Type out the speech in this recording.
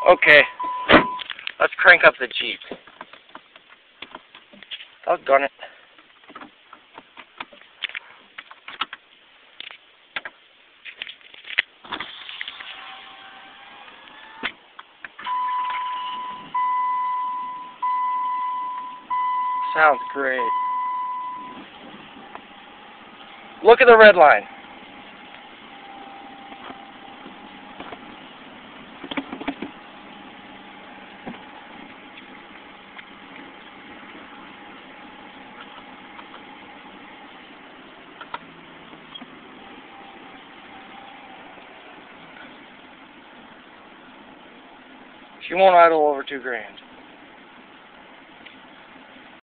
Okay, let's crank up the Jeep. Doggone it. Sounds great. Look at the red line. She won't idle over $2,000.